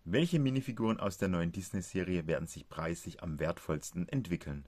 Welche Minifiguren aus der neuen Disney-Serie werden sich preislich am wertvollsten entwickeln?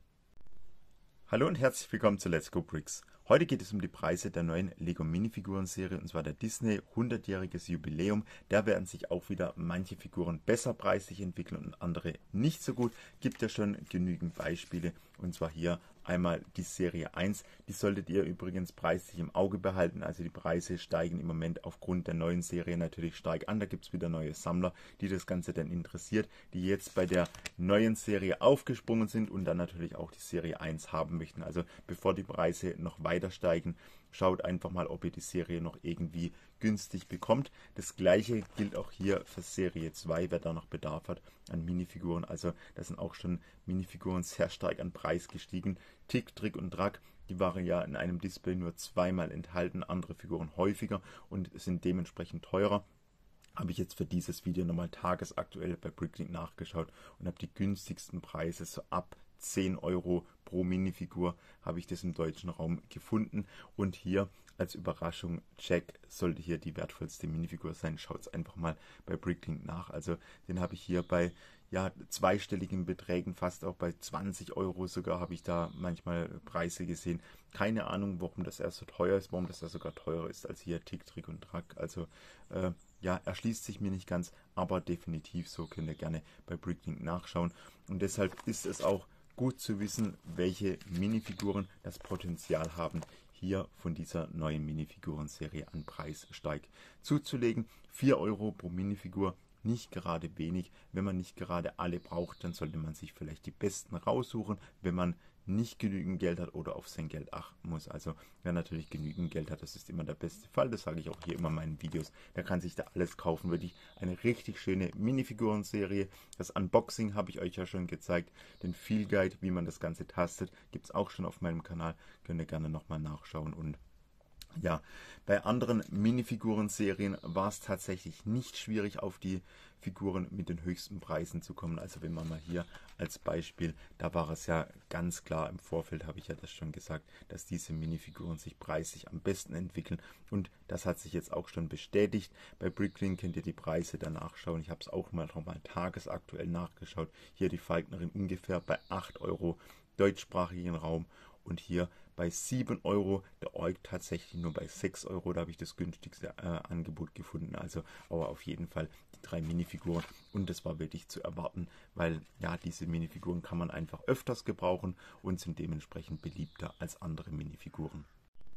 Hallo und herzlich willkommen zu Let's Go Bricks. Heute geht es um die Preise der neuen Lego Minifiguren-Serie, und zwar der Disney 100-jähriges Jubiläum. Da werden sich auch wieder manche Figuren besser preislich entwickeln und andere nicht so gut. Gibt ja schon genügend Beispiele, und zwar hier einmal die Serie 1. Die solltet ihr übrigens preislich im Auge behalten. Also die Preise steigen im Moment aufgrund der neuen Serie natürlich stark an. Da gibt es wieder neue Sammler, die das Ganze dann interessiert, die jetzt bei der neuen Serie aufgesprungen sind und dann natürlich auch die Serie 1 haben möchten. Also bevor die Preise noch weiter steigen, schaut einfach mal, ob ihr die Serie noch irgendwie günstig bekommt. Das gleiche gilt auch hier für Serie 2, wer da noch Bedarf hat an Minifiguren. Also da sind auch schon Minifiguren sehr stark an Preis gestiegen. Tick, Trick und Track, die waren ja in einem Display nur zweimal enthalten, andere Figuren häufiger und sind dementsprechend teurer. Habe ich jetzt für dieses Video nochmal tagesaktuell bei Bricklink nachgeschaut und habe die günstigsten Preise so ab 10 Euro pro Minifigur habe ich das im deutschen Raum gefunden. Und hier als Überraschung, Jack sollte hier die wertvollste Minifigur sein. Schaut es einfach mal bei Bricklink nach. Also den habe ich hier bei zweistelligen Beträgen, fast auch bei 20 Euro sogar, habe ich da manchmal Preise gesehen. Keine Ahnung, warum das erst so teuer ist, warum das da sogar teurer ist als hier Tick, Trick und Track. Also erschließt sich mir nicht ganz, aber definitiv so, könnt ihr gerne bei Bricklink nachschauen. Und deshalb ist es auch gut zu wissen, welche Minifiguren das Potenzial haben, hier von dieser neuen Minifiguren-Serie an Preis steigt zuzulegen. 4 Euro pro Minifigur, nicht gerade wenig. Wenn man nicht gerade alle braucht, dann sollte man sich vielleicht die besten raussuchen, wenn man nicht genügend Geld hat oder auf sein Geld achten muss. Also wer natürlich genügend Geld hat, das ist immer der beste Fall. Das sage ich auch hier immer in meinen Videos. Der kann sich da alles kaufen. Wirklich eine richtig schöne Minifiguren-Serie. Das Unboxing habe ich euch ja schon gezeigt. Den Feel Guide, wie man das Ganze tastet, gibt es auch schon auf meinem Kanal. Könnt ihr gerne nochmal nachschauen. Und ja, bei anderen Minifiguren-Serien war es tatsächlich nicht schwierig, auf die Figuren mit den höchsten Preisen zu kommen. Also wenn man mal hier als Beispiel, da war es ja ganz klar, im Vorfeld habe ich ja das schon gesagt, dass diese Minifiguren sich preislich am besten entwickeln. Und das hat sich jetzt auch schon bestätigt. Bei Bricklink könnt ihr die Preise danach schauen. Ich habe es auch mal nochmal tagesaktuell nachgeschaut. Hier die Falknerin ungefähr bei 8 Euro deutschsprachigen Raum. Und hier bei 7 Euro, der Ork tatsächlich nur bei 6 Euro, da habe ich das günstigste Angebot gefunden. Also aber auf jeden Fall die 3 Minifiguren, und das war wirklich zu erwarten, weil ja, diese Minifiguren kann man einfach öfters gebrauchen und sind dementsprechend beliebter als andere Minifiguren.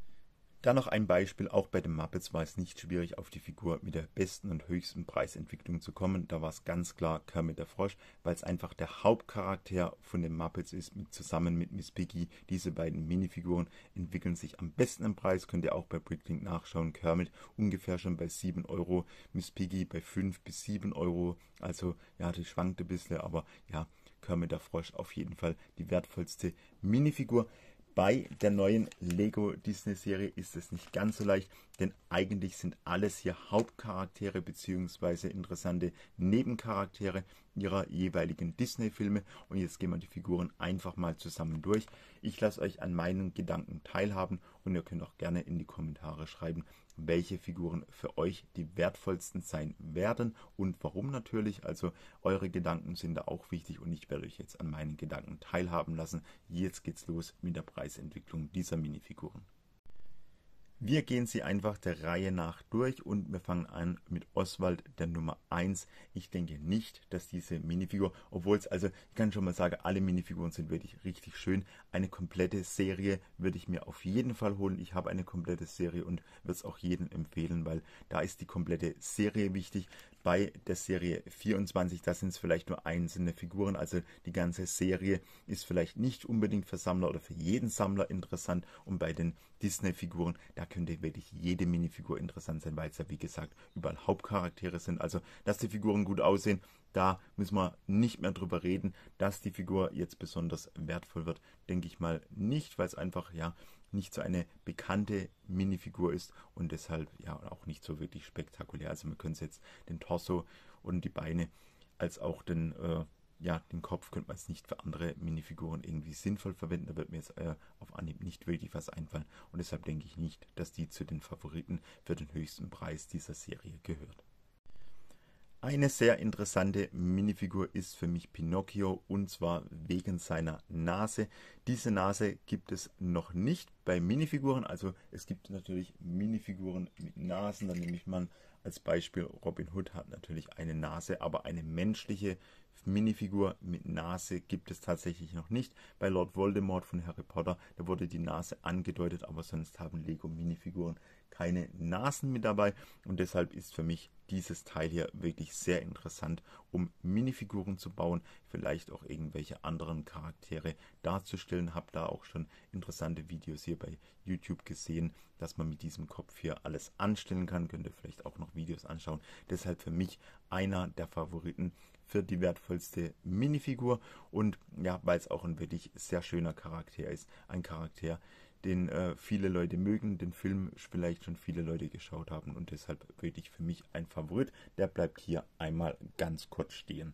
Dann noch ein Beispiel, auch bei den Muppets war es nicht schwierig, auf die Figur mit der besten und höchsten Preisentwicklung zu kommen. Da war es ganz klar Kermit der Frosch, weil es einfach der Hauptcharakter von den Muppets ist, zusammen mit Miss Piggy. Diese beiden Minifiguren entwickeln sich am besten im Preis, könnt ihr auch bei Bricklink nachschauen. Kermit ungefähr schon bei 7 Euro, Miss Piggy bei 5 bis 7 Euro. Also ja, die schwankt ein bisschen, aber ja, Kermit der Frosch auf jeden Fall die wertvollste Minifigur. Bei der neuen Lego Disney Serie ist es nicht ganz so leicht, denn eigentlich sind alles hier Hauptcharaktere bzw. interessante Nebencharaktere ihrer jeweiligen Disney-Filme. Und jetzt gehen wir die Figuren einfach mal zusammen durch. Ich lasse euch an meinen Gedanken teilhaben und ihr könnt auch gerne in die Kommentare schreiben, welche Figuren für euch die wertvollsten sein werden und warum natürlich. Also eure Gedanken sind da auch wichtig und ich werde euch jetzt an meinen Gedanken teilhaben lassen. Jetzt geht's los mit der Preisentwicklung dieser Minifiguren. Wir gehen sie einfach der Reihe nach durch und wir fangen an mit Oswald, der Nummer 1. Ich denke nicht, dass diese Minifigur, obwohl es, also ich kann schon mal sagen, alle Minifiguren sind wirklich richtig schön. Eine komplette Serie würde ich mir auf jeden Fall holen. Ich habe eine komplette Serie und würde es auch jedem empfehlen, weil da ist die komplette Serie wichtig. Bei der Serie 24, da sind es vielleicht nur einzelne Figuren, also die ganze Serie ist vielleicht nicht unbedingt für Sammler oder für jeden Sammler interessant, und bei den Disney-Figuren, da könnte wirklich jede Minifigur interessant sein, weil es ja wie gesagt überall Hauptcharaktere sind, also dass die Figuren gut aussehen, da müssen wir nicht mehr drüber reden. Dass die Figur jetzt besonders wertvoll wird, denke ich mal nicht, weil es einfach ja nicht so eine bekannte Minifigur ist und deshalb ja auch nicht so wirklich spektakulär. Also wir können jetzt den Torso und die Beine als auch den Kopf könnte man jetzt nicht für andere Minifiguren irgendwie sinnvoll verwenden. Da wird mir jetzt auf Anhieb nicht wirklich was einfallen und deshalb denke ich nicht, dass die zu den Favoriten für den höchsten Preis dieser Serie gehört. Eine sehr interessante Minifigur ist für mich Pinocchio, und zwar wegen seiner Nase. Diese Nase gibt es noch nicht bei Minifiguren, also es gibt natürlich Minifiguren mit Nasen, dann nehme ich mal als Beispiel Robin Hood hat natürlich eine Nase, aber eine menschliche Minifigur mit Nase gibt es tatsächlich noch nicht. Bei Lord Voldemort von Harry Potter, da wurde die Nase angedeutet, aber sonst haben Lego Minifiguren keine Nasen mit dabei, und deshalb ist für mich dieses Teil hier wirklich sehr interessant, um Minifiguren zu bauen, vielleicht auch irgendwelche anderen Charaktere darzustellen. Habe da auch schon interessante Videos hier bei YouTube gesehen, dass man mit diesem Kopf hier alles anstellen kann. Könnt ihr vielleicht auch noch Videos anschauen. Deshalb für mich einer der Favoriten für die wertvollste Minifigur, und ja, weil es auch ein wirklich sehr schöner Charakter ist. Ein Charakter, den viele Leute mögen, den Film vielleicht schon viele Leute geschaut haben, und deshalb wirklich für mich ein Favorit. Der bleibt hier einmal ganz kurz stehen.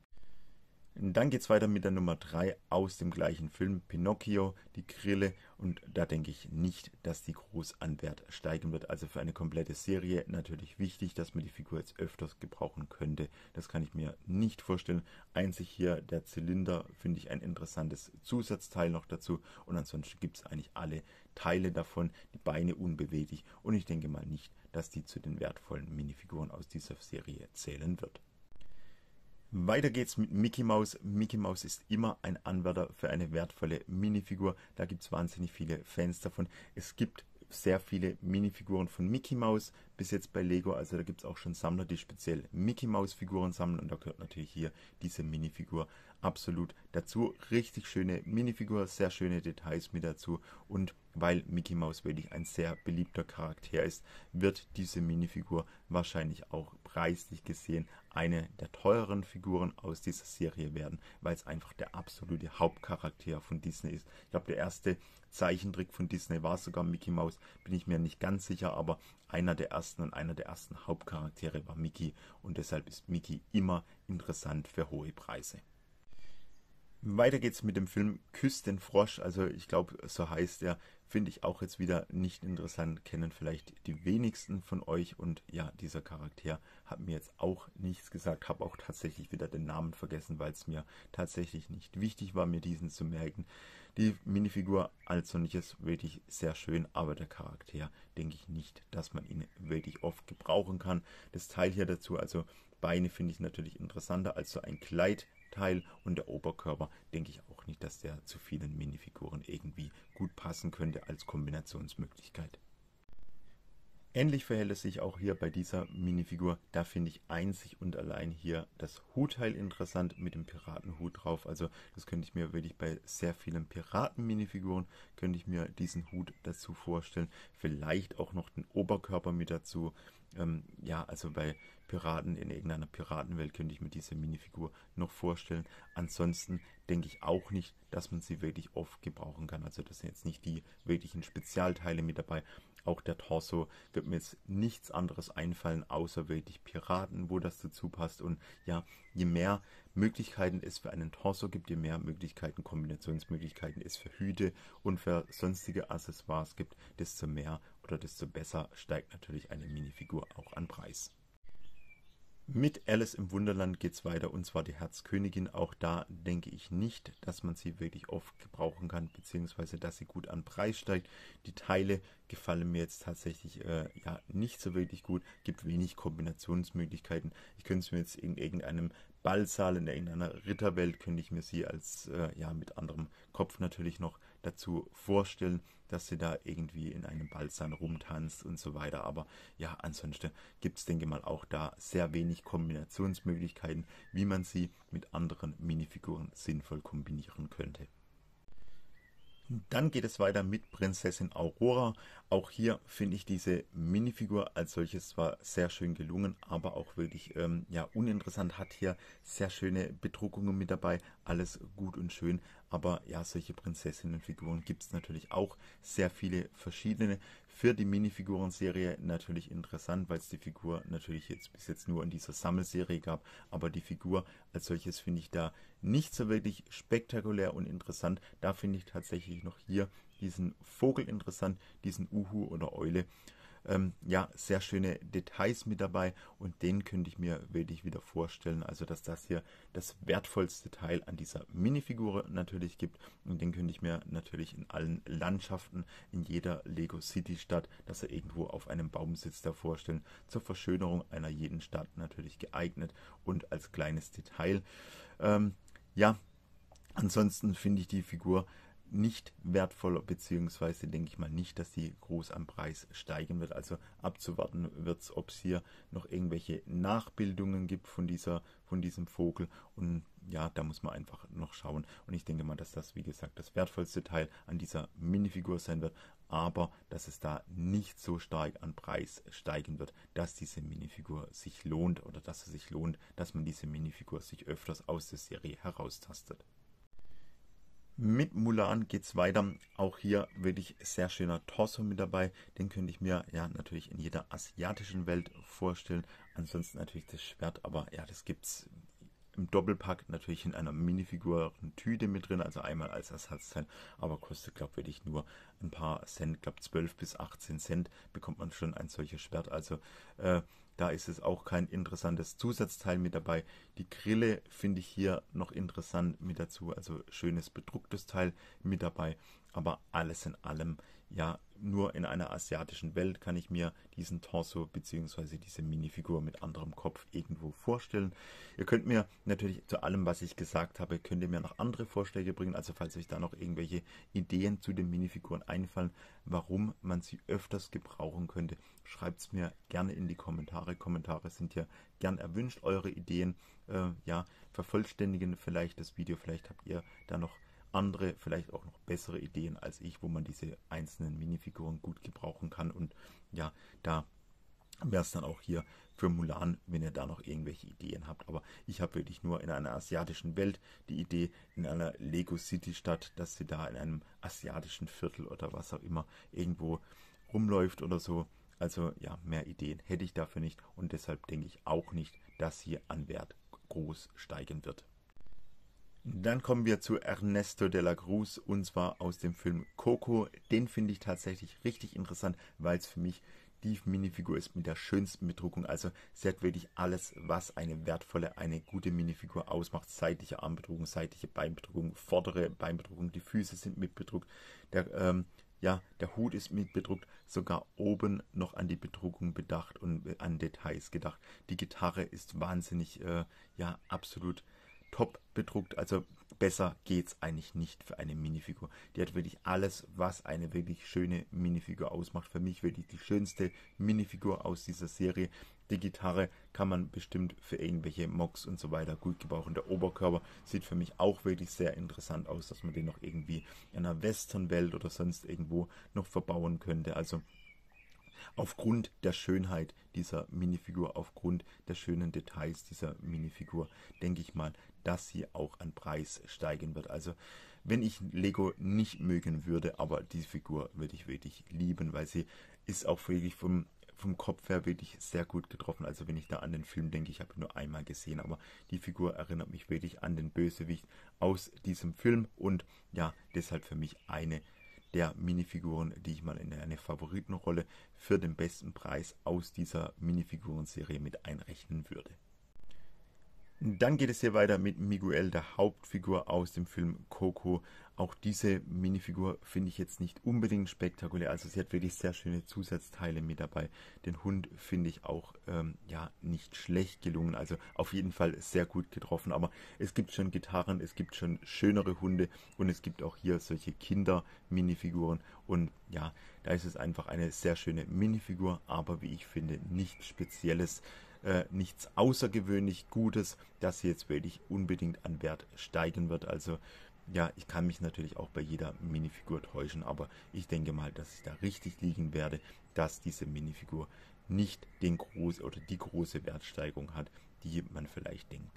Dann geht es weiter mit der Nummer 3 aus dem gleichen Film, Pinocchio, die Grille, und da denke ich nicht, dass die groß an Wert steigen wird. Also für eine komplette Serie natürlich wichtig, dass man die Figur jetzt öfters gebrauchen könnte. Das kann ich mir nicht vorstellen. Einzig hier der Zylinder finde ich ein interessantes Zusatzteil noch dazu, und ansonsten gibt es eigentlich alle Teile davon, die Beine unbeweglich, und ich denke mal nicht, dass die zu den wertvollen Minifiguren aus dieser Serie zählen wird. Weiter geht's mit Mickey Mouse. Mickey Mouse ist immer ein Anwärter für eine wertvolle Minifigur. Da gibt es wahnsinnig viele Fans davon. Es gibt sehr viele Minifiguren von Mickey Mouse bis jetzt bei Lego. Also da gibt es auch schon Sammler, die speziell Mickey Mouse Figuren sammeln, und da gehört natürlich hier diese Minifigur absolut dazu. Richtig schöne Minifigur, sehr schöne Details mit dazu, und weil Mickey Mouse wirklich ein sehr beliebter Charakter ist, wird diese Minifigur wahrscheinlich auch preislich gesehen eine der teureren Figuren aus dieser Serie werden, weil es einfach der absolute Hauptcharakter von Disney ist. Ich glaube, der erste Zeichentrick von Disney war sogar Mickey Mouse, bin ich mir nicht ganz sicher, aber einer der ersten Hauptcharaktere war Mickey, und deshalb ist Mickey immer interessant für hohe Preise. Weiter geht's mit dem Film Küss den Frosch, also ich glaube, so heißt er, finde ich auch jetzt wieder nicht interessant, kennen vielleicht die wenigsten von euch, und ja, dieser Charakter hat mir jetzt auch nichts gesagt, habe auch tatsächlich wieder den Namen vergessen, weil es mir tatsächlich nicht wichtig war, mir diesen zu merken. Die Minifigur als solches wirklich sehr schön, aber der Charakter denke ich nicht, dass man ihn wirklich oft gebrauchen kann. Das Teil hier dazu, also Beine, finde ich natürlich interessanter als so ein Kleidteil, und der Oberkörper denke ich auch nicht, dass der zu vielen Minifiguren irgendwie gut passen könnte als Kombinationsmöglichkeit. Ähnlich verhält es sich auch hier bei dieser Minifigur. Da finde ich einzig und allein hier das Hutteil interessant mit dem Piratenhut drauf. Also das könnte ich mir wirklich bei sehr vielen Piraten-Minifiguren, könnte ich mir diesen Hut dazu vorstellen. Vielleicht auch noch den Oberkörper mit dazu. Ja, also bei Piraten in irgendeiner Piratenwelt könnte ich mir diese Minifigur noch vorstellen. Ansonsten denke ich auch nicht, dass man sie wirklich oft gebrauchen kann. Also das sind jetzt nicht die wirklichen Spezialteile mit dabei. Auch der Torso wird mir jetzt nichts anderes einfallen, außer wirklich Piraten, wo das dazu passt. Und ja, je mehr Möglichkeiten es für einen Torso gibt, je mehr Möglichkeiten, Kombinationsmöglichkeiten es für Hüte und für sonstige Accessoires gibt, desto mehr oder desto besser steigt natürlich eine Minifigur auch an Preis. Mit Alice im Wunderland geht es weiter, und zwar die Herzkönigin. Auch da denke ich nicht, dass man sie wirklich oft gebrauchen kann, beziehungsweise dass sie gut an Preis steigt. Die Teile gefallen mir jetzt tatsächlich ja nicht so wirklich gut, gibt wenig Kombinationsmöglichkeiten. Ich könnte es mir jetzt in irgendeinem Ballsaal, in irgendeiner Ritterwelt, könnte ich mir sie als ja mit anderem Kopf natürlich noch dazu vorstellen, dass sie da irgendwie in einem Ballsaal rumtanzt und so weiter. Aber ja, ansonsten gibt es, denke ich mal, auch da sehr wenig Kombinationsmöglichkeiten, wie man sie mit anderen Minifiguren sinnvoll kombinieren könnte. Dann geht es weiter mit Prinzessin Aurora. Auch hier finde ich diese Minifigur als solches zwar sehr schön gelungen, aber auch wirklich ja, uninteressant. Hat hier sehr schöne Bedruckungen mit dabei, alles gut und schön. Aber ja, solche Prinzessinnenfiguren gibt es natürlich auch sehr viele verschiedene. Für die Minifiguren-Serie natürlich interessant, weil es die Figur natürlich jetzt bis jetzt nur in dieser Sammelserie gab. Aber die Figur als solches finde ich da nicht so wirklich spektakulär und interessant. Da finde ich tatsächlich noch hier diesen Vogel interessant, diesen Uhu oder Eule. ja, sehr schöne Details mit dabei und den könnte ich mir wirklich wieder vorstellen, also dass das hier das wertvollste Teil an dieser Minifigur natürlich gibt und den könnte ich mir natürlich in allen Landschaften, in jeder Lego City Stadt, dass er irgendwo auf einem Baum sitzt, da vorstellen, zur Verschönerung einer jeden Stadt natürlich geeignet und als kleines Detail. Ja, ansonsten finde ich die Figur nicht wertvoll, beziehungsweise denke ich mal nicht, dass die groß am Preis steigen wird. Also abzuwarten wird es, ob es hier noch irgendwelche Nachbildungen gibt von diesem Vogel. Und ja, da muss man einfach noch schauen. Und ich denke mal, dass das, wie gesagt, das wertvollste Teil an dieser Minifigur sein wird. Aber dass es da nicht so stark an Preis steigen wird, dass diese Minifigur sich lohnt oder dass es sich lohnt, dass man diese Minifigur sich öfters aus der Serie heraustastet. Mit Mulan geht's weiter. Auch hier wirklich sehr schöner Torso mit dabei. Den könnte ich mir ja natürlich in jeder asiatischen Welt vorstellen. Ansonsten natürlich das Schwert, aber ja, das gibt's im Doppelpack natürlich in einer Minifiguren-Tüte mit drin, also einmal als Ersatzteil, aber kostet, glaube ich, wirklich nur ein paar Cent, glaube 12 bis 18 Cent bekommt man schon ein solches Schwert, also da ist es auch kein interessantes Zusatzteil mit dabei. Die Grille finde ich hier noch interessant mit dazu, also schönes bedrucktes Teil mit dabei, aber alles in allem, ja, nur in einer asiatischen Welt kann ich mir diesen Torso bzw. diese Minifigur mit anderem Kopf irgendwo vorstellen. Ihr könnt mir natürlich zu allem, was ich gesagt habe, könnt ihr mir noch andere Vorschläge bringen, also falls euch da noch irgendwelche Ideen zu den Minifiguren einfallen, warum man sie öfters gebrauchen könnte, schreibt es mir gerne in die Kommentare. Kommentare sind ja gern erwünscht, eure Ideen, ja, vervollständigen vielleicht das Video, vielleicht habt ihr da noch andere, vielleicht auch noch bessere Ideen als ich, wo man diese einzelnen Minifiguren gut gebrauchen kann. Und ja, da wäre es dann auch hier für Mulan, wenn ihr da noch irgendwelche Ideen habt. Aber ich habe wirklich nur in einer asiatischen Welt die Idee, in einer Lego City Stadt, dass sie da in einem asiatischen Viertel oder was auch immer irgendwo rumläuft oder so. Also ja, mehr Ideen hätte ich dafür nicht und deshalb denke ich auch nicht, dass hier an Wert groß steigen wird. Dann kommen wir zu Ernesto de la Cruz und zwar aus dem Film Coco. Den finde ich tatsächlich richtig interessant, weil es für mich die Minifigur ist mit der schönsten Bedruckung. Also sie hat wirklich alles, was eine wertvolle, eine gute Minifigur ausmacht. Seitliche Armbedruckung, seitliche Beinbedruckung, vordere Beinbedruckung, die Füße sind mitbedruckt. Der Hut ist mitbedruckt, sogar oben noch an die Bedruckung bedacht und an Details gedacht. Die Gitarre ist wahnsinnig, absolut top bedruckt, also besser geht's eigentlich nicht für eine Minifigur. Die hat wirklich alles, was eine wirklich schöne Minifigur ausmacht. Für mich wirklich die schönste Minifigur aus dieser Serie. Die Gitarre kann man bestimmt für irgendwelche Mocks und so weiter gut gebrauchen. Der Oberkörper sieht für mich auch wirklich sehr interessant aus, dass man den noch irgendwie in einer Westernwelt oder sonst irgendwo noch verbauen könnte. Also aufgrund der Schönheit dieser Minifigur, aufgrund der schönen Details dieser Minifigur, denke ich mal, dass sie auch an Preis steigen wird. Also wenn ich Lego nicht mögen würde, aber diese Figur würde ich wirklich lieben, weil sie ist auch wirklich vom Kopf her wirklich sehr gut getroffen. Also wenn ich da an den Film denke, ich habe ihn nur einmal gesehen, aber die Figur erinnert mich wirklich an den Bösewicht aus diesem Film und ja, deshalb für mich eine der Minifiguren, die ich mal in eine Favoritenrolle für den besten Preis aus dieser Minifiguren-Serie mit einrechnen würde. Dann geht es hier weiter mit Miguel, der Hauptfigur aus dem Film Coco. Auch diese Minifigur finde ich jetzt nicht unbedingt spektakulär. Also sie hat wirklich sehr schöne Zusatzteile mit dabei. Den Hund finde ich auch nicht schlecht gelungen. Also auf jeden Fall sehr gut getroffen. Aber es gibt schon Gitarren, es gibt schon schönere Hunde und es gibt auch hier solche Kinder-Minifiguren. Und ja, da ist es einfach eine sehr schöne Minifigur, aber wie ich finde, nichts Spezielles. Nichts außergewöhnlich Gutes, das sie jetzt wirklich unbedingt an Wert steigen wird. Also ja, ich kann mich natürlich auch bei jeder Minifigur täuschen, aber ich denke mal, dass ich da richtig liegen werde, dass diese Minifigur nicht die große Wertsteigerung hat, die man vielleicht denkt.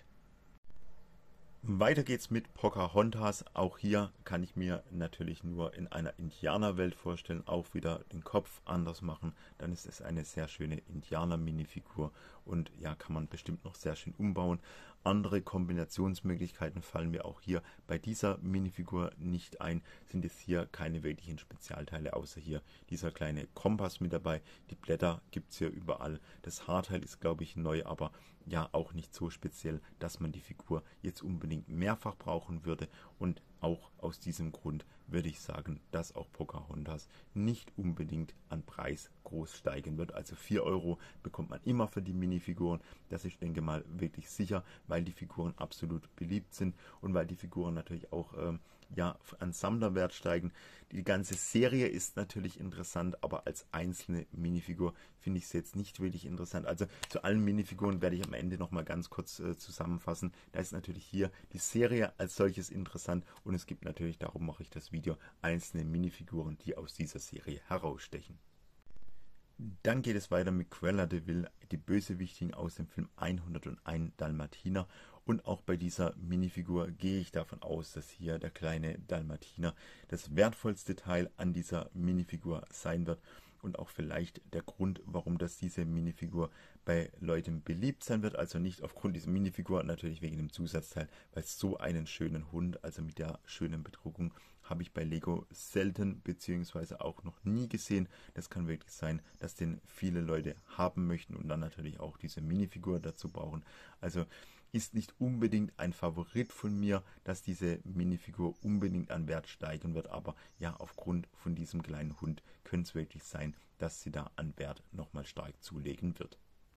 Weiter geht's mit Pocahontas. Auch hier kann ich mir natürlich nur in einer Indianerwelt vorstellen. Auch wieder den Kopf anders machen. Dann ist es eine sehr schöne Indianer-Minifigur. Und ja, kann man bestimmt noch sehr schön umbauen. Andere Kombinationsmöglichkeiten fallen mir auch hier bei dieser Minifigur nicht ein. Sind es hier keine wirklichen Spezialteile, außer hier dieser kleine Kompass mit dabei. Die Blätter gibt es hier überall. Das Haarteil ist, glaube ich, neu, aber ja auch nicht so speziell, dass man die Figur jetzt unbedingt mehrfach brauchen würde. Und auch aus diesem Grund würde ich sagen, dass auch Pocahontas nicht unbedingt an Preis groß steigen wird. Also 4 Euro bekommt man immer für die Minifiguren. Das ist, denke ich mal, wirklich sicher, weil die Figuren absolut beliebt sind und weil die Figuren natürlich auch an Sammlerwert steigen. Die ganze Serie ist natürlich interessant, aber als einzelne Minifigur finde ich es jetzt nicht wirklich interessant. Also zu allen Minifiguren werde ich am Ende nochmal ganz kurz zusammenfassen. Da ist natürlich hier die Serie als solches interessant und es gibt natürlich, darum mache ich das Video, einzelne Minifiguren, die aus dieser Serie herausstechen. Dann geht es weiter mit Cruella de Vil, die Bösewichtin aus dem Film 101 Dalmatiner. Und auch bei dieser Minifigur gehe ich davon aus, dass hier der kleine Dalmatiner das wertvollste Teil an dieser Minifigur sein wird. Und auch vielleicht der Grund, warum das diese Minifigur bei Leuten beliebt sein wird. Also nicht aufgrund dieser Minifigur, natürlich wegen dem Zusatzteil, weil so einen schönen Hund, also mit der schönen Bedruckung, habe ich bei Lego selten bzw. auch noch nie gesehen. Das kann wirklich sein, dass den viele Leute haben möchten und dann natürlich auch diese Minifigur dazu brauchen. Also ist nicht unbedingt ein Favorit von mir, dass diese Minifigur unbedingt an Wert steigen wird, aber ja, aufgrund von diesem kleinen Hund könnte es wirklich sein, dass sie da an Wert nochmal stark zulegen wird.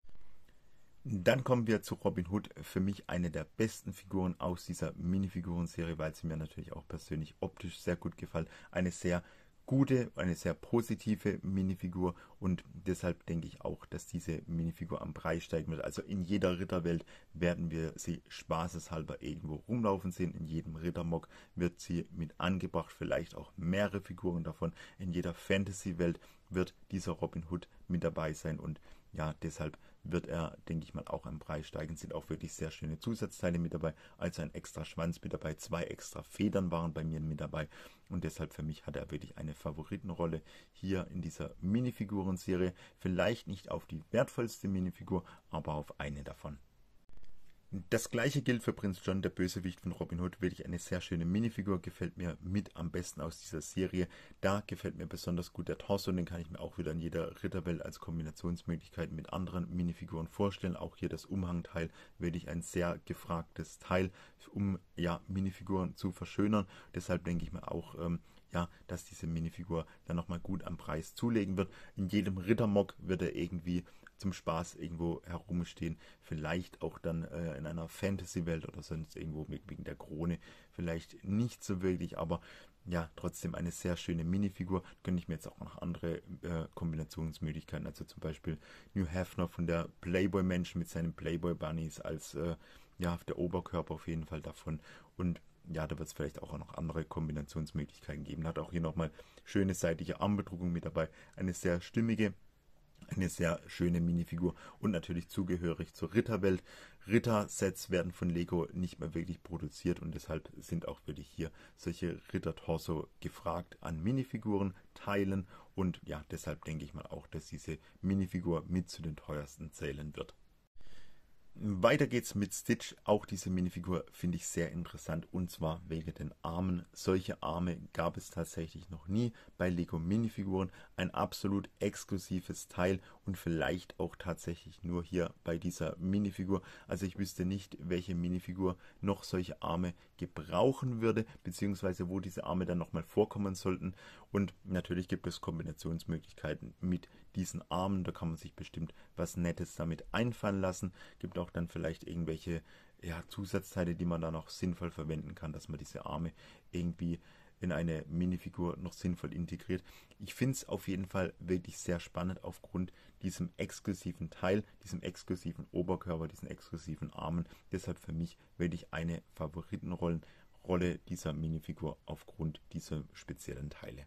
Dann kommen wir zu Robin Hood, für mich eine der besten Figuren aus dieser Minifigurenserie, weil sie mir natürlich auch persönlich optisch sehr gut gefällt. Eine sehr gute, eine sehr positive Minifigur und deshalb denke ich auch, dass diese Minifigur am Preis steigen wird. Also in jeder Ritterwelt werden wir sie spaßeshalber irgendwo rumlaufen sehen. In jedem Rittermock wird sie mit angebracht, vielleicht auch mehrere Figuren davon. In jeder Fantasy-Welt wird dieser Robin Hood mit dabei sein und ja, deshalb wird er, denke ich mal, auch am Preis steigen. Sind auch wirklich sehr schöne Zusatzteile mit dabei. Also ein extra Schwanz mit dabei. 2 extra Federn waren bei mir mit dabei. Und deshalb für mich hat er wirklich eine Favoritenrolle hier in dieser Minifiguren-Serie. Vielleicht nicht auf die wertvollste Minifigur, aber auf eine davon. Das gleiche gilt für Prinz John, der Bösewicht von Robin Hood. Wirklich eine sehr schöne Minifigur, gefällt mir mit am besten aus dieser Serie. Da gefällt mir besonders gut der Torso, den kann ich mir auch wieder in jeder Ritterwelt als Kombinationsmöglichkeit mit anderen Minifiguren vorstellen. Auch hier das Umhangteil, wirklich ein sehr gefragtes Teil, um ja Minifiguren zu verschönern. Deshalb denke ich mir auch, dass diese Minifigur dann nochmal gut am Preis zulegen wird. In jedem Rittermock wird er irgendwie zum Spaß irgendwo herumstehen, vielleicht auch dann in einer Fantasy-Welt oder sonst irgendwo wegen der Krone, vielleicht nicht so wirklich, aber ja, trotzdem eine sehr schöne Minifigur. Könnte ich mir jetzt auch noch andere Kombinationsmöglichkeiten, also zum Beispiel Hugh Hefner von der Playboy-Menschen mit seinen Playboy-Bunnies als der Oberkörper auf jeden Fall davon und ja, da wird es vielleicht auch noch andere Kombinationsmöglichkeiten geben. Hat auch hier nochmal schöne seitliche Armbedruckung mit dabei, eine sehr stimmige, eine sehr schöne Minifigur und natürlich zugehörig zur Ritterwelt. Rittersets werden von Lego nicht mehr wirklich produziert und deshalb sind auch wirklich hier solche Ritter-Torso gefragt an Minifiguren, Teilen und ja, deshalb denke ich mal auch, dass diese Minifigur mit zu den teuersten zählen wird. Weiter geht's mit Stitch. Auch diese Minifigur finde ich sehr interessant und zwar wegen den Armen. Solche Arme gab es tatsächlich noch nie bei Lego Minifiguren. Ein absolut exklusives Teil und vielleicht auch tatsächlich nur hier bei dieser Minifigur. Also ich wüsste nicht, welche Minifigur noch solche Arme gebrauchen würde, beziehungsweise wo diese Arme dann nochmal vorkommen sollten. Und natürlich gibt es Kombinationsmöglichkeiten mit diesen Armen. Da kann man sich bestimmt was Nettes damit einfallen lassen. Gibt auch dann vielleicht irgendwelche Zusatzteile, die man da noch sinnvoll verwenden kann, dass man diese Arme irgendwie in eine Minifigur noch sinnvoll integriert. Ich finde es auf jeden Fall wirklich sehr spannend aufgrund diesem exklusiven Teil, diesem exklusiven Oberkörper, diesen exklusiven Armen. Deshalb für mich wirklich eine Favoritenrolle dieser Minifigur aufgrund dieser speziellen Teile.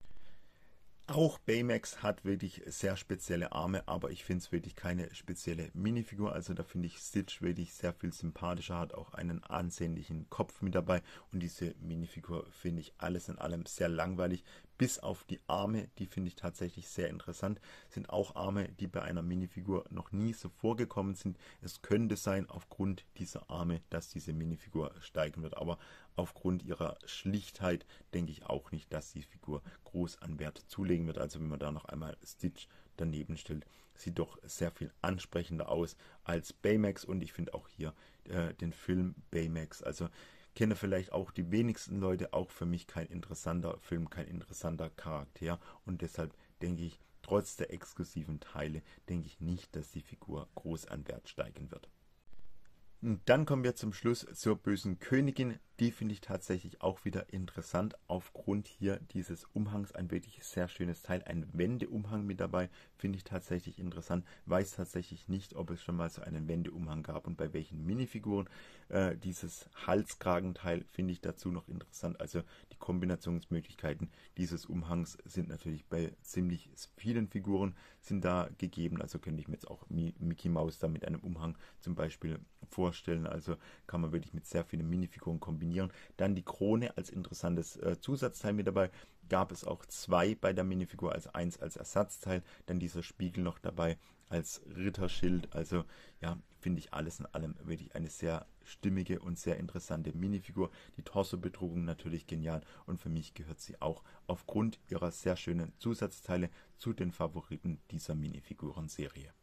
Auch Baymax hat wirklich sehr spezielle Arme, aber ich finde es wirklich keine spezielle Minifigur. Also da finde ich Stitch wirklich sehr viel sympathischer, hat auch einen ansehnlichen Kopf mit dabei. Und diese Minifigur finde ich alles in allem sehr langweilig, bis auf die Arme, die finde ich tatsächlich sehr interessant, sind auch Arme, die bei einer Minifigur noch nie so vorgekommen sind. Es könnte sein, aufgrund dieser Arme, dass diese Minifigur steigen wird, aber aufgrund ihrer Schlichtheit denke ich auch nicht, dass die Figur groß an Wert zulegen wird. Also wenn man da noch einmal Stitch daneben stellt, sieht doch sehr viel ansprechender aus als Baymax, und ich finde auch hier den Film Baymax, also kenne vielleicht auch die wenigsten Leute, auch für mich kein interessanter Film, kein interessanter Charakter, und deshalb denke ich, trotz der exklusiven Teile, denke ich nicht, dass die Figur groß an Wert steigen wird. Und dann kommen wir zum Schluss zur bösen Königin. Die finde ich tatsächlich auch wieder interessant, aufgrund hier dieses Umhangs. Ein wirklich sehr schönes Teil, ein Wendeumhang mit dabei, finde ich tatsächlich interessant. Weiß tatsächlich nicht, ob es schon mal so einen Wendeumhang gab und bei welchen Minifiguren. Dieses Halskragenteil finde ich dazu noch interessant. Also die Kombinationsmöglichkeiten dieses Umhangs sind natürlich bei ziemlich vielen Figuren sind da gegeben. Also könnte ich mir jetzt auch Mickey Mouse da mit einem Umhang zum Beispiel vorstellen. Also kann man wirklich mit sehr vielen Minifiguren kombinieren. Dann die Krone als interessantes Zusatzteil mit dabei. Gab es auch 2 bei der Minifigur, als 1 als Ersatzteil. Dann dieser Spiegel noch dabei als Ritterschild. Also ja, finde ich alles in allem wirklich eine sehr stimmige und sehr interessante Minifigur. Die Torso-Bedruckung natürlich genial, und für mich gehört sie auch aufgrund ihrer sehr schönen Zusatzteile zu den Favoriten dieser Minifiguren-Serie.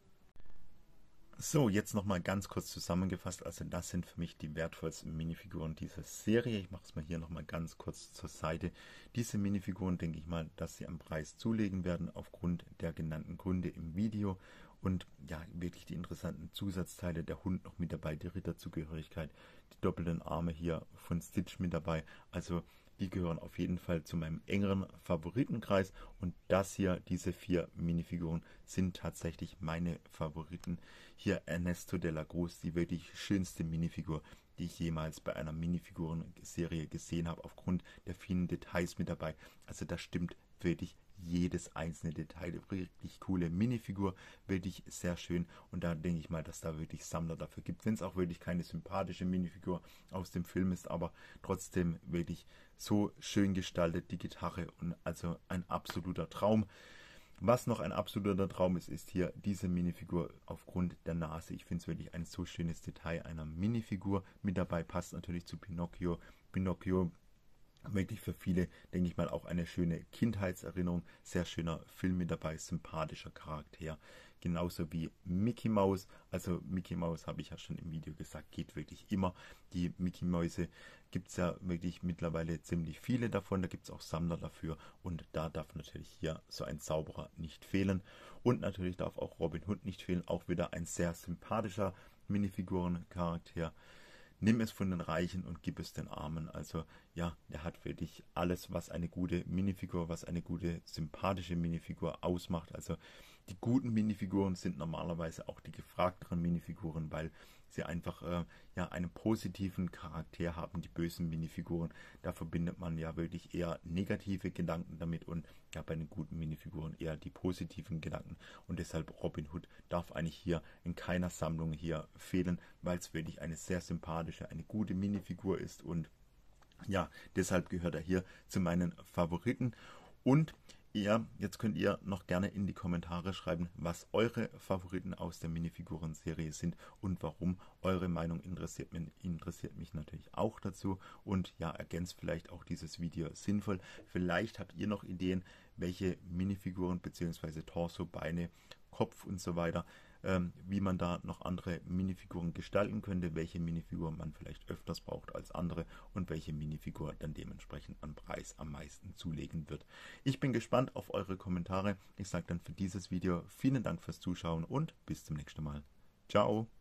So, jetzt nochmal ganz kurz zusammengefasst, also das sind für mich die wertvollsten Minifiguren dieser Serie. Ich mache es mal hier nochmal ganz kurz zur Seite. Diese Minifiguren denke ich mal, dass sie am Preis zulegen werden, aufgrund der genannten Gründe im Video. Und ja, wirklich die interessanten Zusatzteile, der Hund noch mit dabei, die Ritterzugehörigkeit, die doppelten Arme hier von Stitch mit dabei. Also die gehören auf jeden Fall zu meinem engeren Favoritenkreis, und das hier, diese 4 Minifiguren, sind tatsächlich meine Favoriten. Hier Ernesto de la Cruz, die wirklich schönste Minifigur, die ich jemals bei einer Minifiguren-Serie gesehen habe, aufgrund der vielen Details mit dabei. Also da stimmt wirklich jedes einzelne Detail. Wirklich coole Minifigur, wirklich sehr schön, und da denke ich mal, dass da wirklich Sammler dafür gibt. Wenn es auch wirklich keine sympathische Minifigur aus dem Film ist, aber trotzdem wirklich so schön gestaltet, die Gitarre, und also ein absoluter Traum. Was noch ein absoluter Traum ist, ist hier diese Minifigur aufgrund der Nase. Ich finde es wirklich ein so schönes Detail einer Minifigur mit dabei, passt natürlich zu Pinocchio. Pinocchio wirklich für viele, denke ich mal, auch eine schöne Kindheitserinnerung. Sehr schöner Film mit dabei, sympathischer Charakter. Genauso wie Mickey Mouse. Also Mickey Mouse, habe ich ja schon im Video gesagt, geht wirklich immer. Die Mickey Mäuse gibt es ja wirklich mittlerweile ziemlich viele davon. Da gibt es auch Sammler dafür. Und da darf natürlich hier so ein Zauberer nicht fehlen. Und natürlich darf auch Robin Hood nicht fehlen. Auch wieder ein sehr sympathischer Minifigurencharakter. Nimm es von den Reichen und gib es den Armen. Also ja, der hat wirklich alles, was eine gute Minifigur, was eine gute, sympathische Minifigur ausmacht. Also die guten Minifiguren sind normalerweise auch die gefragteren Minifiguren, weil sie einfach ja einen positiven Charakter haben. Die bösen Minifiguren, da verbindet man ja wirklich eher negative Gedanken damit, und ja, bei den guten Minifiguren eher die positiven Gedanken. Und deshalb Robin Hood darf eigentlich hier in keiner Sammlung hier fehlen, weil es wirklich eine sehr sympathische, eine gute Minifigur ist, und ja, deshalb gehört er hier zu meinen Favoriten. Und ja, jetzt könnt ihr noch gerne in die Kommentare schreiben, was eure Favoriten aus der Minifiguren-Serie sind und warum. Eure Meinung interessiert mich natürlich auch dazu, und ja, ergänzt vielleicht auch dieses Video sinnvoll. Vielleicht habt ihr noch Ideen, welche Minifiguren bzw. Torso, Beine, Kopf und so weiter, wie man da noch andere Minifiguren gestalten könnte, welche Minifigur man vielleicht öfters braucht als andere und welche Minifigur dann dementsprechend am Preis am meisten zulegen wird. Ich bin gespannt auf eure Kommentare. Ich sage dann für dieses Video vielen Dank fürs Zuschauen und bis zum nächsten Mal. Ciao!